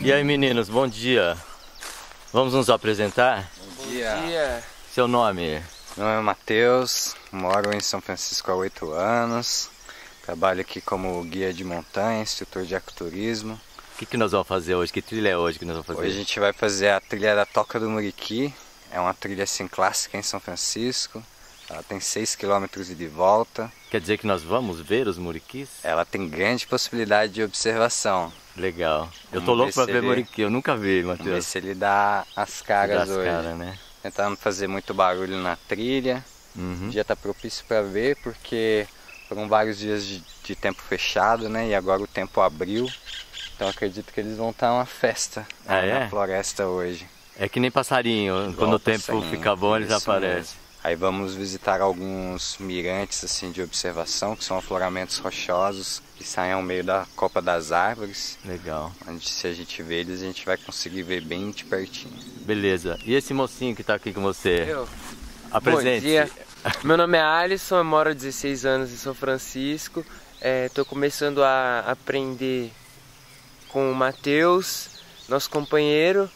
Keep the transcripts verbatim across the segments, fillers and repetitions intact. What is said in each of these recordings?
E aí, meninos, bom dia. Vamos nos apresentar? Bom dia. Bom dia. Seu nome? Meu nome é Matheus, moro em São Francisco há oito anos. Trabalho aqui como guia de montanha, instrutor de ecoturismo. O que, que nós vamos fazer hoje? Que trilha é hoje que nós vamos fazer? Hoje a gente vai fazer a trilha da Toca do Muriqui. É uma trilha assim clássica em São Francisco. Ela tem seis quilômetros de volta. Quer dizer que nós vamos ver os muriquis? Ela tem grande possibilidade de observação. Legal. Eu tô louco pra ver ele... muriqui, eu nunca vi, Matheus. Vamos ver se ele dá as caras dá as hoje. Cara, né? Tentando fazer muito barulho na trilha. Uhum. O dia tá propício para ver porque foram vários dias de, de tempo fechado, né? E agora o tempo abriu. Então acredito que eles vão estar uma festa ah, na é? floresta hoje. É que nem passarinho, Igual quando o tempo passarinho, fica bom eles aparecem. Mesmo. Aí vamos visitar alguns mirantes assim de observação, que são afloramentos rochosos que saem ao meio da copa das árvores. Legal. Onde se a gente ver eles, a gente vai conseguir ver bem de pertinho. Beleza. E esse mocinho que está aqui com você? Eu. Apresente. Bom dia. Meu nome é Alisson, eu moro há dezesseis anos em São Francisco. Estou é, começando a aprender com o Matheus, nosso companheiro,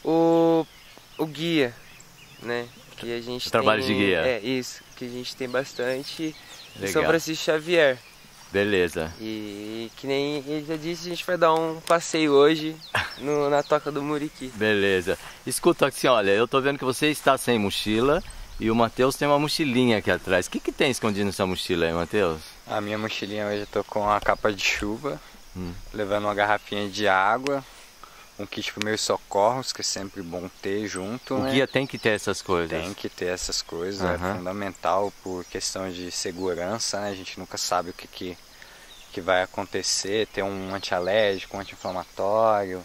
o, o guia, né? Que a gente o trabalho tem, de guia. É, isso, que a gente tem bastante em Legal. São Francisco Xavier. Beleza. E que nem ele já disse, a gente vai dar um passeio hoje no, na Toca do Muriqui. Beleza. Escuta assim, olha, eu tô vendo que você está sem mochila e o Matheus tem uma mochilinha aqui atrás. O que que tem escondido nessa mochila aí, Matheus? A minha mochilinha hoje eu tô com a capa de chuva, hum. levando uma garrafinha de água, um kit primeiros socorros, que é sempre bom ter junto. O né? guia tem que ter essas coisas. Tem que ter essas coisas, uhum. é fundamental por questão de segurança, né? A gente nunca sabe o que, que, que vai acontecer, ter um antialérgico, um anti-inflamatório,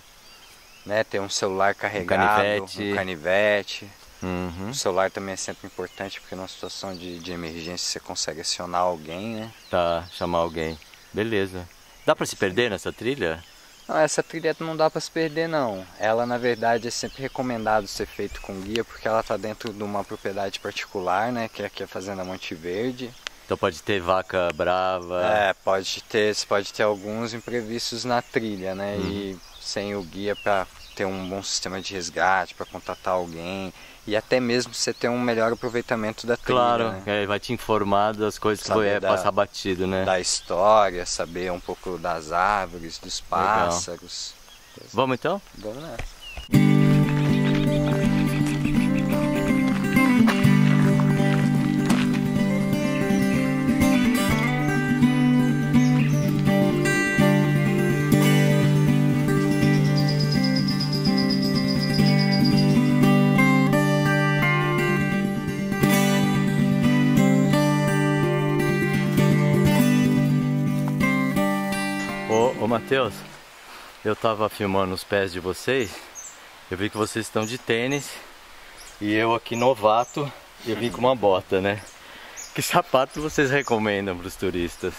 né? Ter um celular carregado, um canivete. Um canivete. Uhum. O celular também é sempre importante, porque numa situação de, de emergência você consegue acionar alguém, né? Tá, chamar alguém. Beleza. Dá pra se perder nessa trilha? Não, essa trilha não dá para se perder não. Ela na verdade é sempre recomendado ser feito com guia porque ela está dentro de uma propriedade particular, né, que é aqui a Fazenda Monte Verde. Então pode ter vaca brava. É, pode ter, pode ter alguns imprevistos na trilha, né, uhum. e sem o guia para ter um bom sistema de resgate, para contatar alguém e até mesmo você ter um melhor aproveitamento da trilha. Claro, né? vai te informar das coisas que vai passar batido, né? Da história, saber um pouco das árvores, dos pássaros. Legal. Vamos então? Vamos nessa. Ô, ô Matheus, eu tava filmando os pés de vocês, eu vi que vocês estão de tênis e eu aqui novato, eu vim com uma bota, né? Que sapato vocês recomendam para os turistas?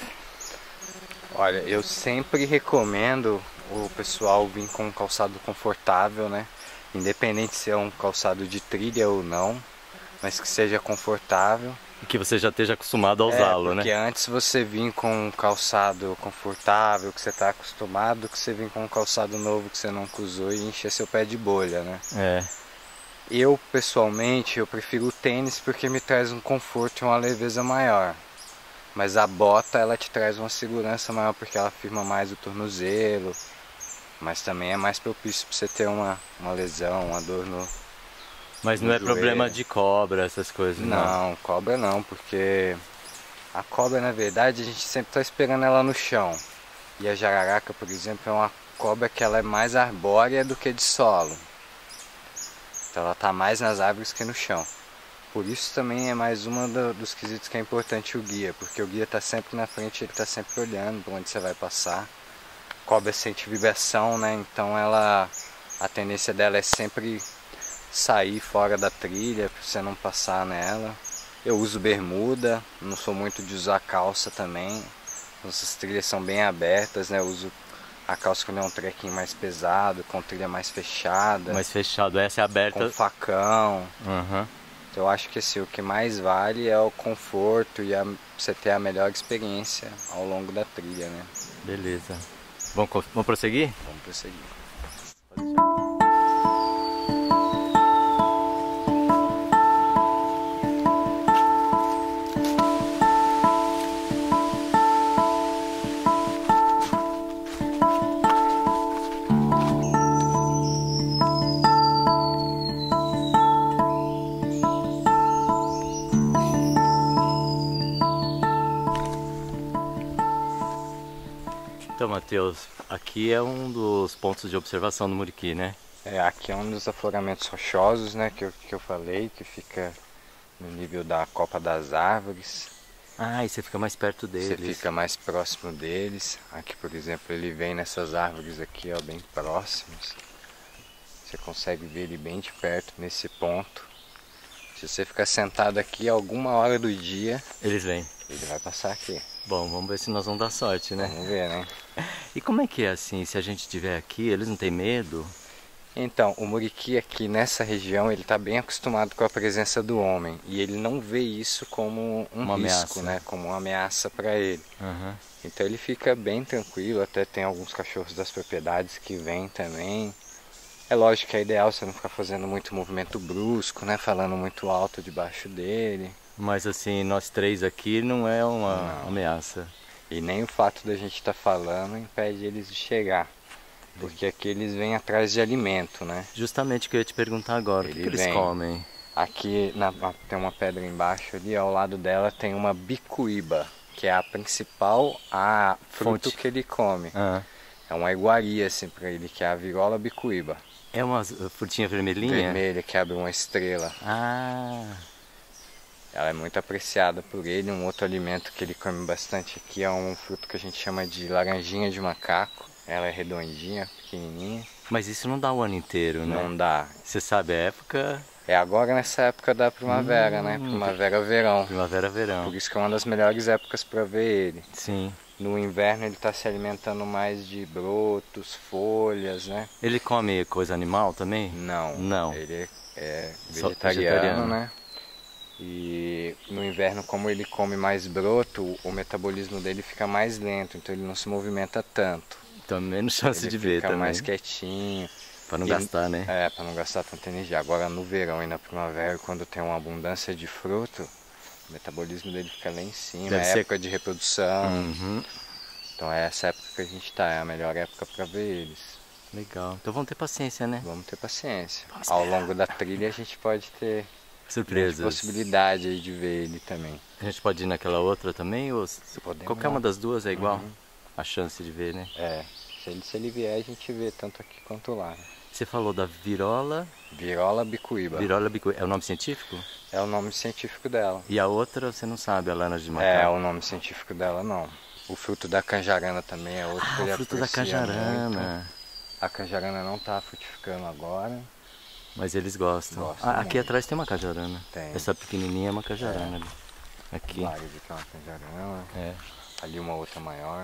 Olha, eu sempre recomendo o pessoal vir com um calçado confortável, né? Independente se é um calçado de trilha ou não, mas que seja confortável. E que você já esteja acostumado a usá-lo, é, né? Porque antes você vir com um calçado confortável, que você está acostumado, que você vir com um calçado novo que você nunca usou e encher seu pé de bolha, né? É. Eu, pessoalmente, eu prefiro o tênis porque me traz um conforto e uma leveza maior. Mas a bota, ela te traz uma segurança maior porque ela firma mais o tornozelo. Mas também é mais propício para você ter uma, uma lesão, uma dor no... Mas não é problema de cobra, essas coisas, não? Não, cobra não, porque a cobra, na verdade, a gente sempre está esperando ela no chão. E a jararaca, por exemplo, é uma cobra que ela é mais arbórea do que de solo. Então ela está mais nas árvores que no chão. Por isso também é mais um do, dos quesitos que é importante o guia, porque o guia está sempre na frente, ele está sempre olhando para onde você vai passar. A cobra sente vibração, né? Então ela, a tendência dela é sempre sair fora da trilha para você não passar nela. Eu uso bermuda, não sou muito de usar calça também. Nossas trilhas são bem abertas, né? Eu uso a calça quando é um trekking mais pesado, com trilha mais fechada. Mais fechado, essa é aberta. Com facão. Uhum. Então eu acho que assim, o que mais vale é o conforto e a, você ter a melhor experiência ao longo da trilha, né? Beleza. Vamos, vamos prosseguir? Vamos prosseguir. Matheus, aqui é um dos pontos de observação do Muriqui, né? É, aqui é um dos afloramentos rochosos, né, que eu, que eu falei, que fica no nível da copa das árvores. Ah, e você fica mais perto deles. Você fica mais próximo deles. Aqui, por exemplo, ele vem nessas árvores aqui, ó, bem próximos. Você consegue ver ele bem de perto nesse ponto. Se você ficar sentado aqui alguma hora do dia, eles vêm. Ele vai passar aqui. Bom, vamos ver se nós vamos dar sorte, né? Vamos ver, né? E como é que é assim, se a gente estiver aqui, eles não têm medo? Então, o Muriqui aqui nessa região, ele está bem acostumado com a presença do homem. E ele não vê isso como um uma risco, ameaça. né? Como uma ameaça para ele. Uhum. Então ele fica bem tranquilo, até tem alguns cachorros das propriedades que vêm também. É lógico que é ideal você não ficar fazendo muito movimento brusco, né? Falando muito alto debaixo dele. Mas assim, nós três aqui não é uma Não. ameaça. E nem o fato da gente estar tá falando impede eles de chegar. Porque aqui eles vêm atrás de alimento, né? Justamente o que eu ia te perguntar agora, Ele o que, que eles vem. comem? Aqui na, tem uma pedra embaixo ali, ao lado dela tem uma bicuíba, que é a principal a fruto Fonte. que ele come. Ah. É uma iguaria assim para ele, que é a virola bicuíba. É uma frutinha vermelhinha? Vermelha, que abre uma estrela. Ah, Ela é muito apreciada por ele. Um outro alimento que ele come bastante aqui é um fruto que a gente chama de laranjinha de macaco. Ela é redondinha, pequenininha. mas isso não dá o ano inteiro, né? Não dá. Você sabe a época? É agora nessa época da primavera, Hum. né? Primavera-verão. Primavera-verão. Por isso que é uma das melhores épocas para ver ele. Sim. No inverno ele está se alimentando mais de brotos, folhas, né? Ele come coisa animal também? Não. Não. Ele é Só vegetariano, vegetariano. né? E no inverno, como ele come mais broto, o metabolismo dele fica mais lento, então ele não se movimenta tanto. Então menos chance Ele de ver fica também. mais quietinho. Pra não E- gastar, né? É, para não gastar tanta energia. Agora no verão e na primavera, quando tem uma abundância de fruto, o metabolismo dele fica lá em cima. Deve é ser- época de reprodução. Uhum. Então é essa época que a gente tá, é a melhor época para ver eles. Legal. Então vamos ter paciência, né? Vamos ter paciência. Vamos Ao esperar. longo da trilha a gente pode ter Surpresas. possibilidade aí de ver ele também. A gente pode ir naquela outra também? Ou se- Podemos. qualquer uma das duas é igual? Uhum. A chance de ver, né? É, se ele, se ele vier a gente vê tanto aqui quanto lá. né? Você falou da virola, Virola bicuíba. virola bicu... É o nome científico? É o nome científico dela. E a outra você não sabe, a lana de É, macaco? o nome científico dela não. O fruto da canjarana também é outro que Ah, ele o fruto da aprecia canjarana. muito. A canjarana não tá frutificando agora. Mas eles gostam. Gostam Ah, aqui muito. atrás tem uma cajarana. Tem. Essa pequenininha é uma cajarana ali. Aqui. Lá, ali que é uma canjarana. É. Ali uma outra maior.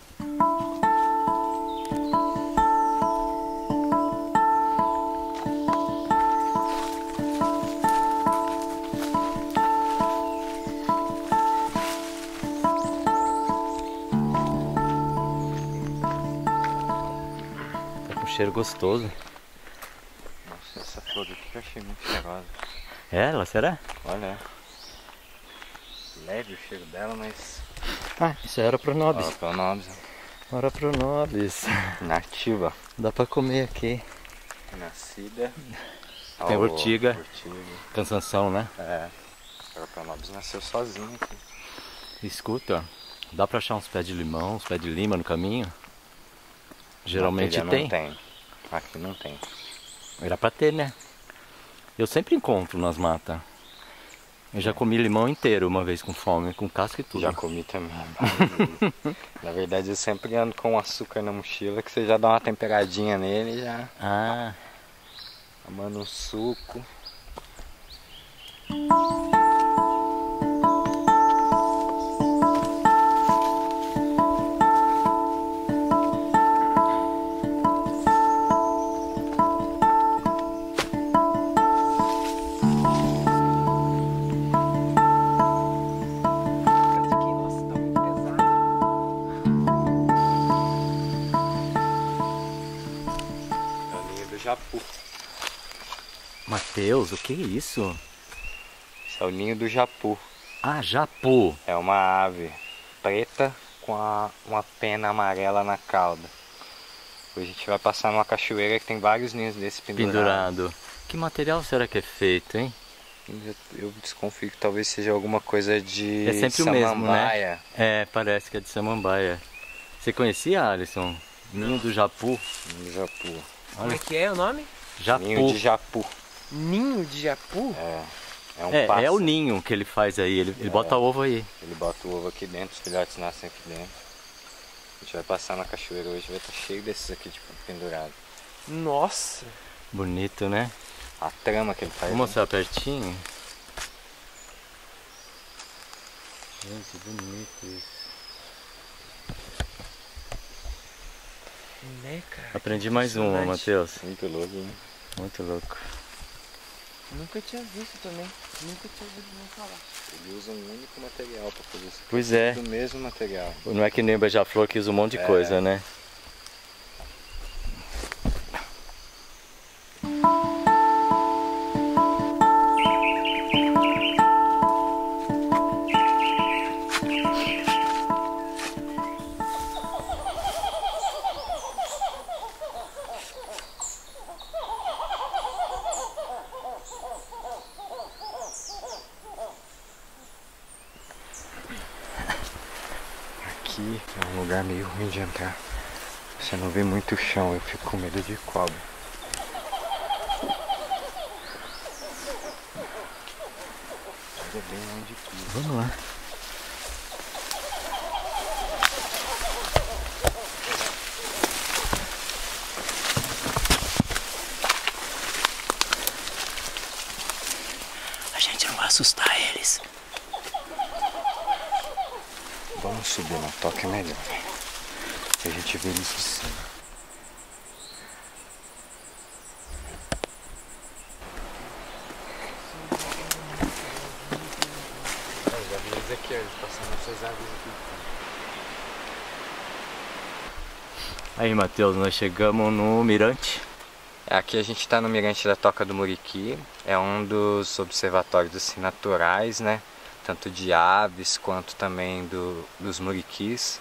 Tá com cheiro gostoso. Nossa, essa flor aqui eu achei muito cheirosa. É ela, será? Olha. Leve o cheiro dela, mas. Ah, isso era pronobis. Ó, pronobis. Ora pronobis. Nativa. Dá pra comer aqui. Nascida. Tem Ó, urtiga. urtiga. Cansanção, né? É. A pronobis nasceu sozinha aqui. Escuta, dá pra achar uns pés de limão, uns pés de lima no caminho? Geralmente Na trilha tem. Não tem. Aqui não tem. Era pra ter, né? Eu sempre encontro nas matas. Eu já comi limão inteiro uma vez com fome, com casca e tudo. Já comi também. Na verdade eu sempre ando com açúcar na mochila, que você já dá uma temperadinha nele e já Ah, manda um suco. É o ninho do japu. Mateus, o que é isso? Esse é o ninho do japu. Ah, japu. É uma ave preta com a- uma pena amarela na cauda. Hoje a gente vai passar numa cachoeira que tem vários ninhos desse pendurados. Pendurado. Que material será que é feito, hein? Eu, eu desconfio que talvez seja alguma coisa de É sempre o mesmo, né? samambaia. É, parece que é de samambaia. Você conhecia, Alisson? Ninho do Japu. Ninho do Japu. Como é que é o nome? Japu. Ninho de Japu. Ninho de Japu? É. É, um é, pássaro. É o ninho que ele faz aí, ele, ele é. bota ovo aí. Ele bota o ovo aqui dentro, os filhotes nascem aqui dentro. A gente vai passar na cachoeira hoje, vai estar cheio desses aqui, tipo, pendurados. Nossa! Bonito, né? A trama que ele faz. Vou mostrar pertinho. Gente, bonito isso. Né, cara? Aprendi mais uma, Matheus. Muito louco, hein? Muito louco. Nunca tinha visto também. Nunca tinha ouvido nem falar. Ele usa um único material para fazer isso. Pois é. Do mesmo material. Não é que nem o beija-flor que usa um monte de é. coisa, né? Aqui é um lugar meio ruim de entrar. Você não vê muito chão, eu fico com medo de cobra. É bem onde pisa. Vamos lá. A gente não vai assustar eles. Vamos subir na toca, é melhor. A gente vê eles de cima. Eu já vi eles aqui, ó, eles passando essas árvores aqui. Aí, Matheus, nós chegamos no mirante. Aqui a gente está no mirante da Toca do Muriqui. É um dos observatórios assim, naturais, né? Tanto de aves quanto também do, dos muriquis.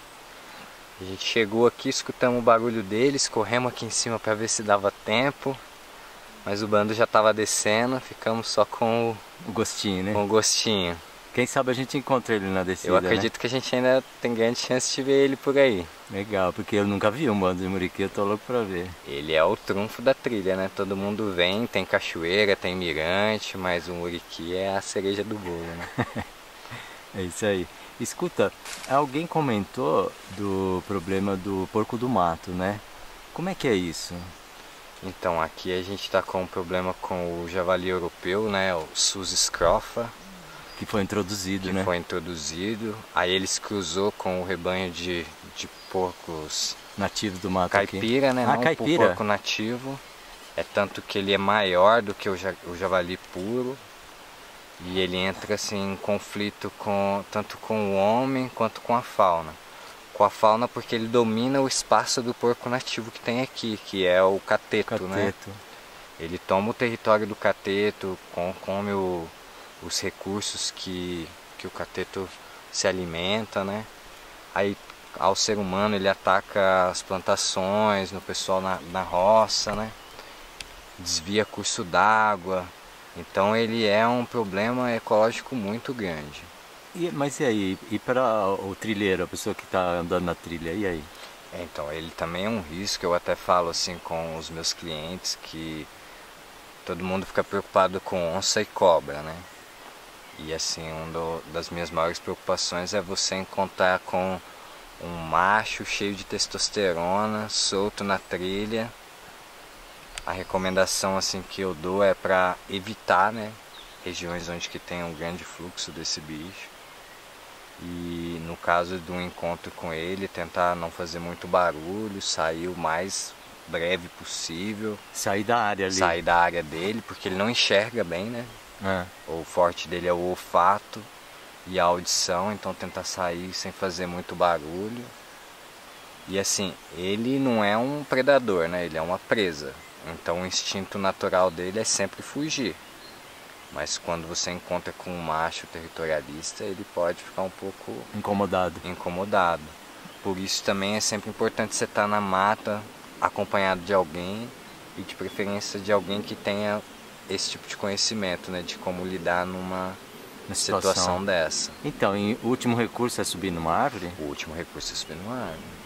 A gente chegou aqui, escutamos o barulho deles, corremos aqui em cima para ver se dava tempo, mas o bando já estava descendo, ficamos só com o, o gostinho, né? Com o gostinho. Quem sabe a gente encontra ele na descida. Eu acredito, né? Que a gente ainda tem grande chance de ver ele por aí. Legal, porque eu nunca vi um bando de muriqui, eu tô louco pra ver. Ele é o trunfo da trilha, né? Todo mundo vem, tem cachoeira, tem mirante, mas o muriqui é a cereja do bolo, né? É isso aí. Escuta, alguém comentou do problema do porco do mato, né? Como é que é isso? Então, aqui a gente está com um problema com o javali europeu, né? O Sus scrofa. Que foi introduzido, que né? Que foi introduzido. Aí eles cruzou com o rebanho de, de porcos... nativos do mato caipira, aqui. né? Ah, não caipira. O porco nativo. É tanto que ele é maior do que o, ja, o javali puro. E ele entra assim em conflito com, tanto com o homem quanto com a fauna. Com a fauna porque ele domina o espaço do porco nativo que tem aqui, que é o cateto, cateto. né? Ele toma o território do cateto, come o, os recursos que, que o cateto se alimenta, né? Aí ao ser humano ele ataca as plantações, no pessoal na, na roça, né? Desvia curso d'água. Então ele é um problema ecológico muito grande. E, mas e aí? E para o trilheiro, a pessoa que está andando na trilha, e aí? É, então ele também é um risco. Eu até falo assim com os meus clientes que todo mundo fica preocupado com onça e cobra, né? E assim, uma das minhas maiores preocupações é você encontrar com um macho cheio de testosterona, solto na trilha. A recomendação assim que eu dou é para evitar, né, regiões onde que tem um grande fluxo desse bicho. E no caso de um encontro com ele, tentar não fazer muito barulho, sair o mais breve possível. Sair da área ali. Sair da área dele, porque ele não enxerga bem, né? É. O forte dele é o olfato e a audição, então tentar sair sem fazer muito barulho. E assim, ele não é um predador, né? Ele é uma presa. Então o instinto natural dele é sempre fugir. Mas quando você encontra com um macho territorialista, ele pode ficar um pouco incomodado. incomodado. Por isso também é sempre importante você estar na mata, acompanhado de alguém, e de preferência de alguém que tenha esse tipo de conhecimento, né? De como lidar numa situação. situação dessa. Então, o último recurso é subir numa árvore? O último recurso é subir numa árvore.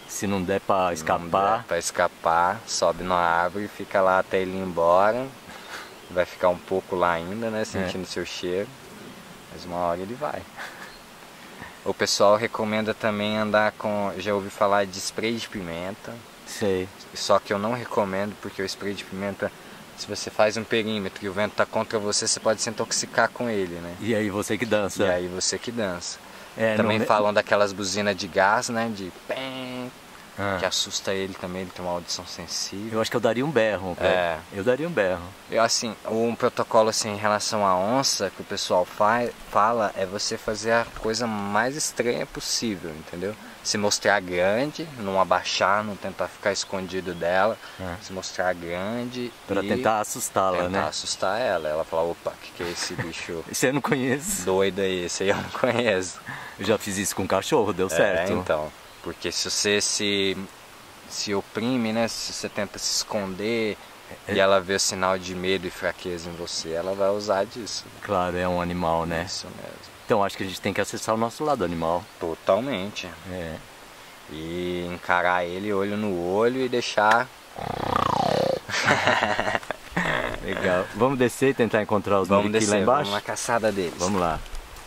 Se não der pra escapar... Para escapar, sobe na árvore e fica lá até ele ir embora. Vai ficar um pouco lá ainda, né? Sentindo é. seu cheiro. Mas uma hora ele vai. O pessoal recomenda também andar com... Já ouvi falar de spray de pimenta. Sei. Só que eu não recomendo, porque o spray de pimenta, se você faz um perímetro e o vento tá contra você, você pode se intoxicar com ele, né? E aí você que dança. E aí você que dança. É, também não... falam daquelas buzinas de gás, né? De pem, ah. que assusta ele também, ele tem uma audição sensível. Eu acho que eu daria um berro. É. Eu daria um berro. Eu, assim, um protocolo assim, em relação à onça que o pessoal faz, fala é você fazer a coisa mais estranha possível, entendeu? Se mostrar grande, não abaixar, não tentar ficar escondido dela, é. se mostrar grande para tentar assustá-la, né? Tentar assustar ela. Ela fala, opa, o que, que é esse bicho? Esse eu não conheço. Doido aí, esse aí eu não conheço. Eu já fiz isso com um cachorro, deu é, certo. Então, porque se você se, se oprime, né? Se você tenta se esconder é. e ela vê o sinal de medo e fraqueza em você, ela vai usar disso. Claro, é um animal, né? Isso mesmo. Então acho que a gente tem que acessar o nosso lado animal. Totalmente. É. E encarar ele olho no olho e deixar... Legal. Vamos descer e tentar encontrar os vamos descer, lá embaixo? Vamos na caçada deles. Vamos lá.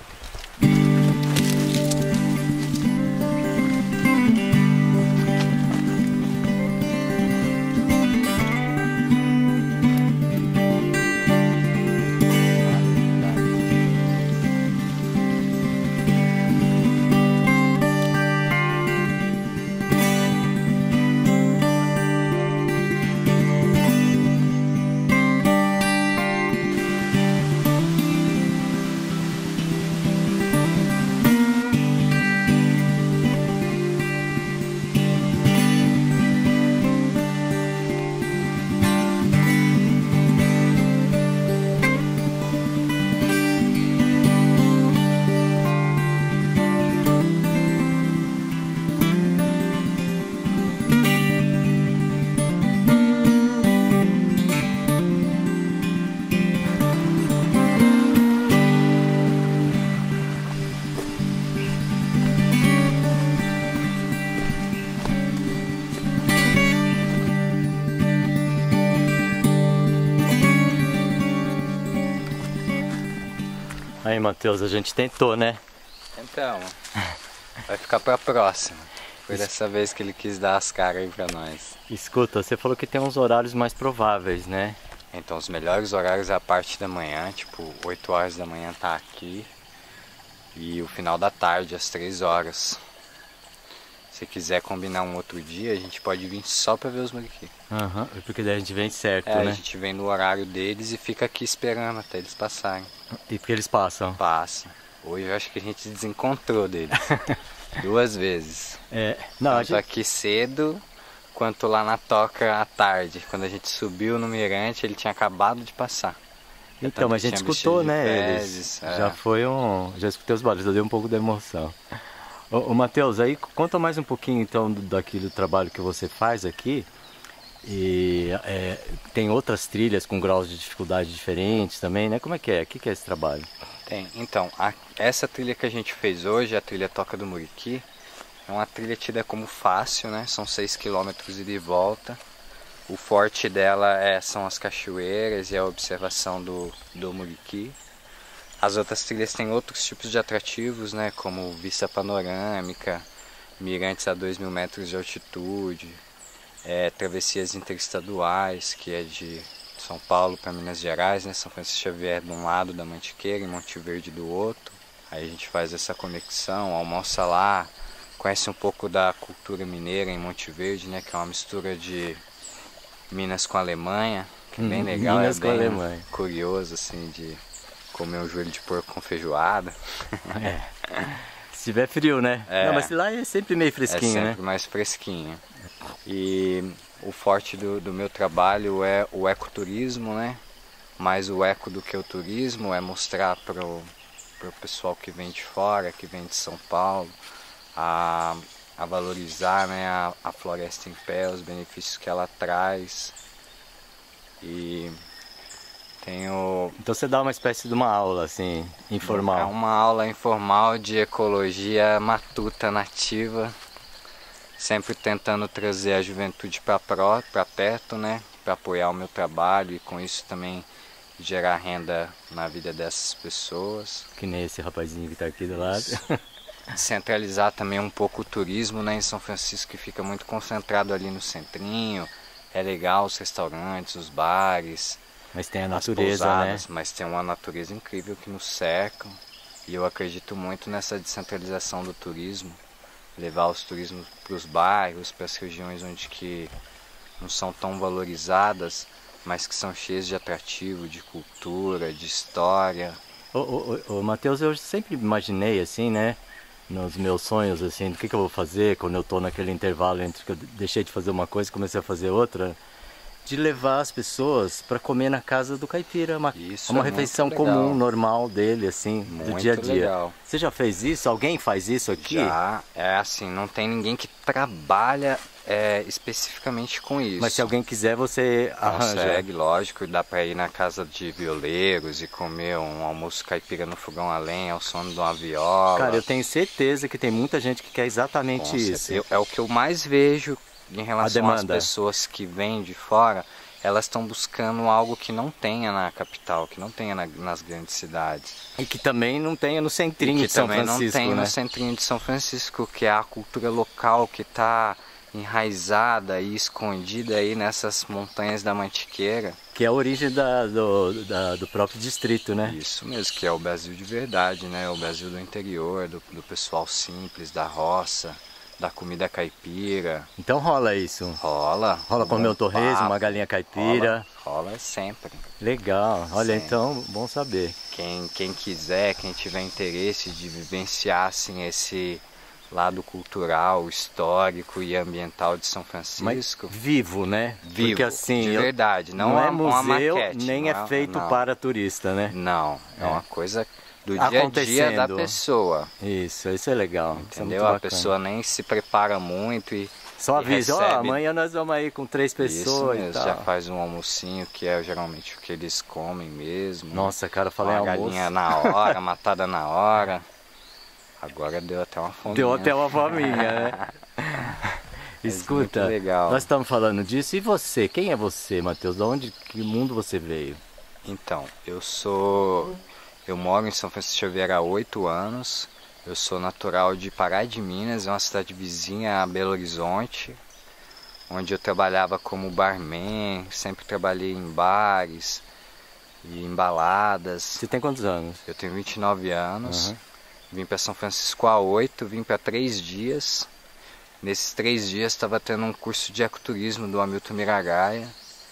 Aí, Matheus, a gente tentou, né? Então, vai ficar pra próxima. Foi dessa vez que ele quis dar as caras aí pra nós. Escuta, você falou que tem uns horários mais prováveis, né? Então, os melhores horários é a parte da manhã, tipo, oito horas da manhã tá aqui. E o final da tarde, às três horas. Se quiser combinar um outro dia, a gente pode vir só pra ver os muriqui. Aham, uhum, porque daí a gente vem certo, é, né? A gente vem no horário deles e fica aqui esperando até eles passarem. E porque eles passam? Passam. Hoje eu acho que a gente desencontrou deles. Duas vezes. É, não, Tanto a gente... aqui cedo, quanto lá na toca à tarde. Quando a gente subiu no mirante, ele tinha acabado de passar. Então, mas a gente escutou, né, fezes, eles. É. Já foi um... Já escutei os barulhos, eu dei um pouco de emoção. Ô, ô Matheus, aí conta mais um pouquinho então do, daquele trabalho que você faz aqui. E é, tem outras trilhas com graus de dificuldade diferentes também, né? Como é que é? O que, que é esse trabalho? Tem. Então, a, essa trilha que a gente fez hoje, a trilha Toca do Muriqui, é uma trilha tida como fácil, né? São seis quilômetros ida e volta. O forte dela é, são as cachoeiras e a observação do, do Muriqui. As outras trilhas têm outros tipos de atrativos, né? Como vista panorâmica, mirantes a dois mil metros de altitude, é, travessias interestaduais, que é de São Paulo para Minas Gerais, né? São Francisco Xavier de um lado da Mantiqueira e Monte Verde do outro. Aí a gente faz essa conexão, almoça lá, conhece um pouco da cultura mineira em Monte Verde, né? Que é uma mistura de Minas com a Alemanha, que é bem legal, Minas é com bem a Alemanha. Curioso assim de comer um joelho de porco com feijoada. É. Se tiver frio, né? É. Não, mas lá é sempre meio fresquinho, né? É né? sempre mais fresquinho. E o forte do, do meu trabalho é o ecoturismo, né? Mais o eco do que o turismo, é mostrar para o pessoal que vem de fora, que vem de São Paulo, a, a valorizar, né, a, a floresta em pé, os benefícios que ela traz. E tenho... Então você dá uma espécie de uma aula, assim, informal. É uma aula informal de ecologia matuta nativa, sempre tentando trazer a juventude para perto, né? Para apoiar o meu trabalho e com isso também gerar renda na vida dessas pessoas. Que nem esse rapazinho que está aqui do lado. Centralizar também um pouco o turismo, né, em São Francisco, que fica muito concentrado ali no centrinho. É legal os restaurantes, os bares, mas tem a natureza, pousadas, né? Mas tem uma natureza incrível que nos cerca. E eu acredito muito nessa descentralização do turismo. Levar os turismos para os bairros, para as regiões onde que não são tão valorizadas, mas que são cheias de atrativo, de cultura, de história. Ô, ô, ô, Matheus, eu sempre imaginei assim, né? Nos meus sonhos, assim, do que, que eu vou fazer quando eu estou naquele intervalo entre que eu deixei de fazer uma coisa e comecei a fazer outra, de levar as pessoas para comer na casa do caipira, uma, isso uma é refeição muito comum, legal. normal dele, assim, Muito do dia a dia. Legal. Você já fez isso? Alguém faz isso aqui? Já, é assim, não tem ninguém que trabalha é, especificamente com isso. Mas se alguém quiser, você arranja. Consegue, lógico, dá pra ir na casa de violeiros e comer um almoço caipira no fogão a lenha, ao som de uma viola. Cara, eu tenho certeza que tem muita gente que quer exatamente Com isso. certeza. É o que eu mais vejo em relação às pessoas que vêm de fora. Elas estão buscando algo que não tenha na capital, que não tenha na, nas grandes cidades. E que também não tenha no centrinho de São Francisco, que também não tem né? no centrinho de São Francisco, que é a cultura local que está enraizada e escondida aí nessas montanhas da Mantiqueira. Que é a origem da, do, da, do próprio distrito, né? Isso mesmo, que é o Brasil de verdade, né? O Brasil do interior, do, do pessoal simples, da roça, da comida caipira. Então rola isso? Rola. Rola comer um torresmo, uma galinha caipira. Rola, rola sempre. Legal, olha, sempre. Então, bom saber. Quem, quem quiser, quem tiver interesse de vivenciar assim, esse lado cultural, histórico e ambiental de São Francisco. Mas vivo, né? Vivo, porque assim, de verdade. Não, não é uma, uma museu, maquete, nem é não feito não. para turista, né? Não, é, é uma coisa do dia a dia da pessoa. Isso, isso é legal. Entendeu? Isso é a pessoa nem se prepara muito e só avisa, ó, recebe... oh, amanhã nós vamos aí com três pessoas Isso mesmo, e tal. Já faz um almocinho que é geralmente o que eles comem mesmo. Nossa, cara, falei uma almoço. galinha na hora, matada na hora. Agora deu até uma fominha. Deu até uma fominha, né? Escuta, legal. Nós estamos falando disso. E você? Quem é você, Matheus? De onde, que mundo você veio? Então, eu sou... Eu moro em São Francisco Xavier há oito anos. Eu sou natural de Pará de Minas, é uma cidade vizinha a Belo Horizonte, onde eu trabalhava como barman, sempre trabalhei em bares e em baladas. Você tem quantos anos? Eu tenho vinte e nove anos. Uhum. Vim para São Francisco há oito, vim para três dias. Nesses três dias estava tendo um curso de ecoturismo do Hamilton Miragaia.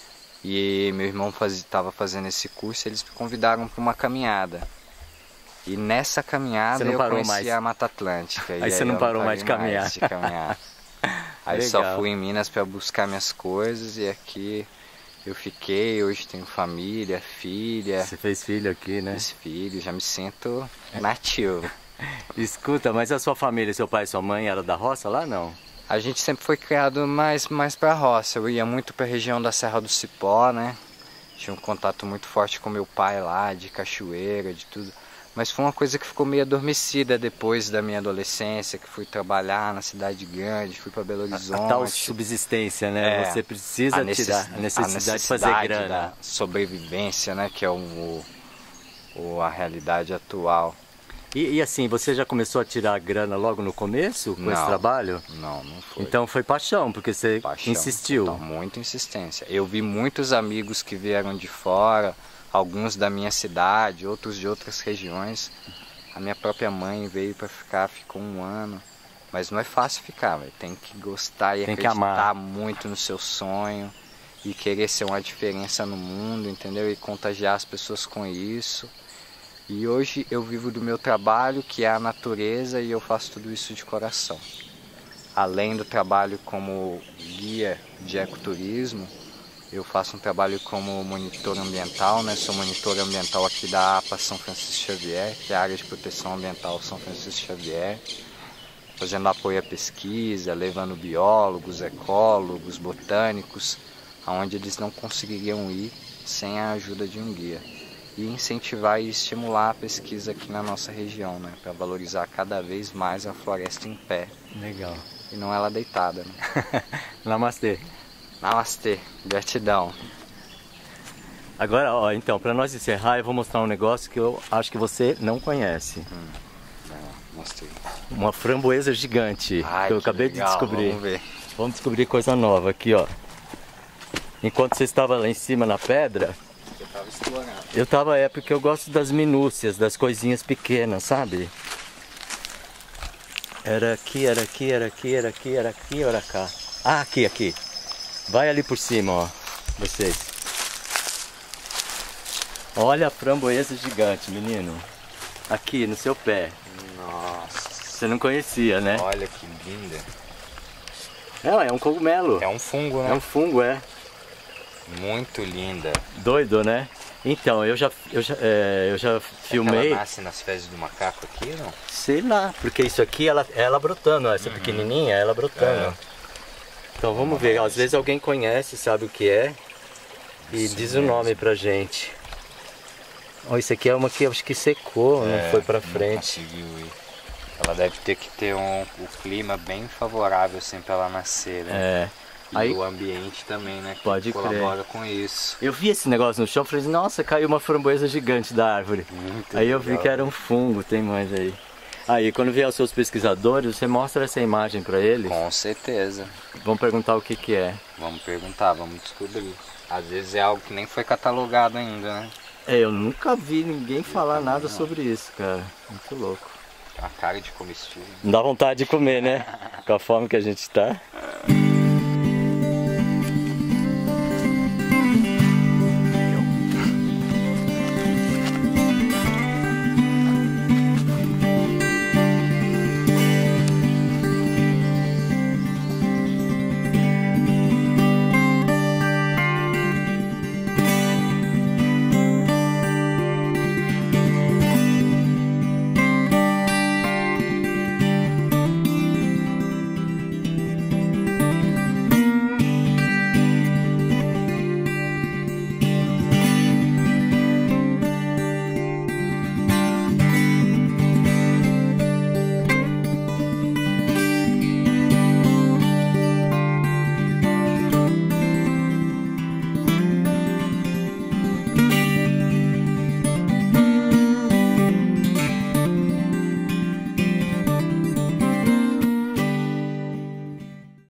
E meu irmão estava faz, fazendo esse curso e eles me convidaram para uma caminhada. E nessa caminhada eu conheci mais. a Mata Atlântica. Aí, aí você não parou mais de caminhar. Mais de caminhar. Aí Legal. Só fui em Minas para buscar minhas coisas e aqui eu fiquei. Hoje tenho família, filha. Você fez filho aqui, né? Fiz filho, já me sinto nativo. Escuta, mas a sua família, seu pai e sua mãe, era da roça lá, não? A gente sempre foi criado mais, mais pra roça. Eu ia muito pra região da Serra do Cipó, né? Tinha um contato muito forte com meu pai lá, de cachoeira, de tudo. Mas foi uma coisa que ficou meio adormecida depois da minha adolescência, que fui trabalhar na cidade grande, fui pra Belo Horizonte. A tal subsistência, né? É, Você precisa a necess... tirar a necessidade, a necessidade de fazer grana. Da sobrevivência, né? Que é o, o, a realidade atual. E, e assim, você já começou a tirar grana logo no começo com não, esse trabalho? Não, não foi. Então foi paixão, porque você paixão, insistiu. Total, muita insistência. Eu vi muitos amigos que vieram de fora, alguns da minha cidade, outros de outras regiões. A minha própria mãe veio para ficar, ficou um ano. Mas não é fácil ficar, véio. Tem que gostar e Tem acreditar muito no seu sonho e querer ser uma diferença no mundo, entendeu? E contagiar as pessoas com isso. E hoje eu vivo do meu trabalho, que é a natureza, e eu faço tudo isso de coração. Além do trabalho como guia de ecoturismo, eu faço um trabalho como monitor ambiental, né? Sou monitor ambiental aqui da APA São Francisco Xavier, que é a área de proteção ambiental São Francisco Xavier, fazendo apoio à pesquisa, levando biólogos, ecólogos, botânicos, aonde eles não conseguiriam ir sem a ajuda de um guia. E incentivar e estimular a pesquisa aqui na nossa região, né? Para valorizar cada vez mais a floresta em pé. Legal. e não ela deitada, né? Namastê. Namastê, gratidão. Agora, ó, então, para nós encerrar, eu vou mostrar um negócio que eu acho que você não conhece. Hum, mostrei. Uma framboesa gigante, Ai, que eu que acabei legal, de descobrir. Vamos ver. Vamos descobrir coisa nova aqui, ó. Enquanto você estava lá em cima na pedra, Eu tava explorando. eu tava, é porque eu gosto das minúcias, das coisinhas pequenas, sabe? Era aqui, era aqui, era aqui, era aqui, era aqui, era cá. Ah, aqui, aqui. Vai ali por cima, ó, vocês. Olha a framboesa gigante, menino. Aqui, no seu pé. Nossa. Você não conhecia, né? Olha que linda. Não, é um cogumelo. É um fungo, né? É um fungo, é. Muito linda. Doido, né? Então, eu já, eu já, é, eu já filmei. Ela nasce nas fezes do macaco aqui, não? Sei lá, porque isso aqui, ela, ela brotando, ó, essa uhum. pequenininha, ela brotando. É. Então vamos ver, às vezes alguém conhece, sabe o que é e isso diz mesmo. O nome pra gente. Ó, isso aqui é uma que eu acho que secou, é, não foi pra frente. Não conseguiu ir. Ela deve ter que ter um, um clima bem favorável assim pra ela nascer, né? É. E aí, o ambiente também, né? Que pode colabora crer. Com isso. Eu vi esse negócio no chão e falei, nossa, caiu uma framboesa gigante da árvore. Muito aí legal. Eu vi que era um fungo, tem mais aí. Aí, quando vier os seus pesquisadores, você mostra essa imagem pra eles? Com certeza. Vamos perguntar o que que é. Vamos perguntar, vamos descobrir. Às vezes é algo que nem foi catalogado ainda, né? É, eu nunca vi ninguém eu falar nada não. sobre isso, cara. Muito louco. A cara de comestível. Não dá vontade de comer, né? Com a fome que a gente tá.